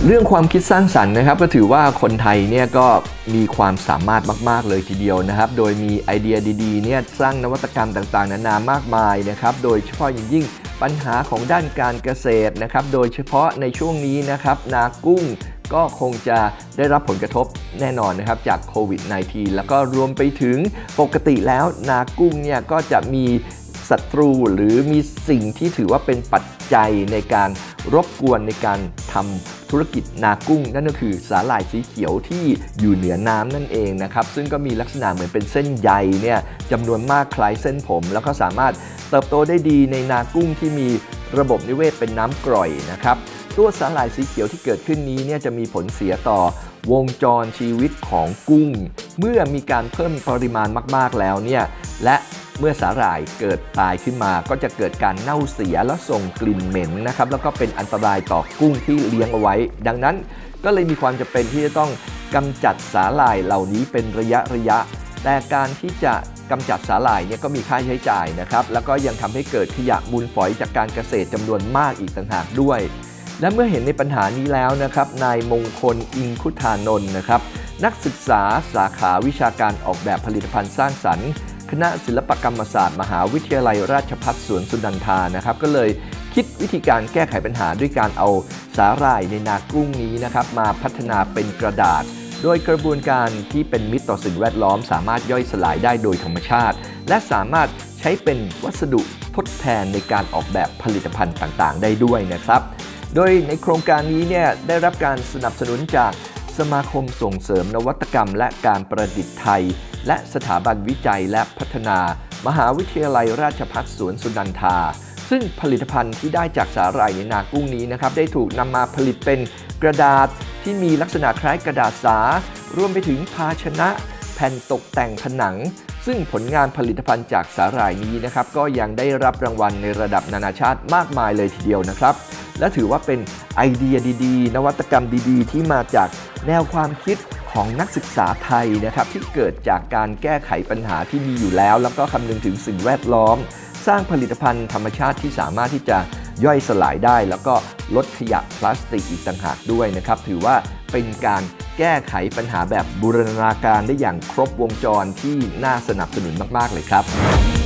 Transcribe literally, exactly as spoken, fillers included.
เรื่องความคิดสร้างสรรค์นะครับก็ถือว่าคนไทยเนี่ยก็มีความสามารถมากๆเลยทีเดียวนะครับโดยมีไอเดียดีๆเนี่ยสร้างนวัตกรรมต่างๆนานามากมายนะครับโดยเฉพาะอย่างยิ่งปัญหาของด้านการเกษตรนะครับโดยเฉพาะในช่วงนี้นะครับนากุ้งก็คงจะได้รับผลกระทบแน่นอนนะครับจากโควิด สิบเก้า แล้วก็รวมไปถึงปกติแล้วนากุ้งเนี่ยก็จะมีศัตรูหรือมีสิ่งที่ถือว่าเป็นปัจจัยในการรบกวนในการทำธุรกิจนากุ้งนั่นก็คือสาหร่ายสีเขียวที่อยู่เหนือน้ำนั่นเองนะครับซึ่งก็มีลักษณะเหมือนเป็นเส้นใยเนี่ยจำนวนมากคล้ายเส้นผมแล้วก็สามารถเติบโตได้ดีในนากุ้งที่มีระบบนิเวศเป็นน้ำกร่อยนะครับตัวสาหร่ายสีเขียวที่เกิดขึ้นนี้เนี่ยจะมีผลเสียต่อวงจรชีวิตของกุ้งเมื่อมีการเพิ่มปริมาณมากๆแล้วเนี่ยและเมื่อสาหร่ายเกิดตายขึ้นมาก็จะเกิดการเน่าเสียและส่งกลิ่นเหม็นนะครับแล้วก็เป็นอันตรายต่อกุ้งที่เลี้ยงเอาไว้ดังนั้นก็เลยมีความจำเป็นที่จะต้องกำจัดสาหร่ายเหล่านี้เป็นระยะระยะแต่การที่จะกำจัดสาหร่ายเนี่ยก็มีค่าใช้จ่ายนะครับแล้วก็ยังทำให้เกิดขยะมูลฝอยจากการเกษตรจำนวนมากอีกต่างหากด้วยและเมื่อเห็นในปัญหานี้แล้วนะครับนายมงคลอิงคุธานนท์นะครับนักศึกษาสาขาวิชาการออกแบบผลิตภัณฑ์สร้างสรรค์คณะศิลปกรรมศาสตร์มหาวิทยาลัยราชภัฏสวนสุนันทานะครับก็เลยคิดวิธีการแก้ไขปัญหาด้วยการเอาสาหร่ายในนากุ้งนี้นะครับมาพัฒนาเป็นกระดาษโดยกระบวนการที่เป็นมิตรต่อสิ่งแวดล้อมสามารถย่อยสลายได้โดยธรรมชาติและสามารถใช้เป็นวัสดุทดแทนในการออกแบบผลิตภัณฑ์ต่างๆได้ด้วยนะครับโดยในโครงการนี้เนี่ยได้รับการสนับสนุนจากสมาคมส่งเสริมนวัตกรรมและการประดิษฐ์ไทยและสถาบันวิจัยและพัฒนามหาวิทยาลัยราชภัฏสวนสุนันทาซึ่งผลิตภัณฑ์ที่ได้จากสาหร่ายในนากุ้งนี้นะครับได้ถูกนำมาผลิตเป็นกระดาษที่มีลักษณะคล้ายกระดาษสารวมไปถึงภาชนะแผ่นตกแต่งผนังซึ่งผลงานผลิตภัณฑ์จากสาหร่ายนี้นะครับก็ยังได้รับรางวัลในระดับนานาชาติมากมายเลยทีเดียวนะครับและถือว่าเป็นไอเดียดีๆนวัตกรรมดีๆที่มาจากแนวความคิดของนักศึกษาไทยนะครับที่เกิดจากการแก้ไขปัญหาที่มีอยู่แล้วแล้วก็คำนึงถึงสิ่งแวดล้อมสร้างผลิตภัณฑ์ธรรมชาติที่สามารถที่จะย่อยสลายได้แล้วก็ลดขยะพลาสติกอีกต่างหากด้วยนะครับถือว่าเป็นการแก้ไขปัญหาแบบบูรณาการได้อย่างครบวงจรที่น่าสนับสนุนมากๆเลยครับ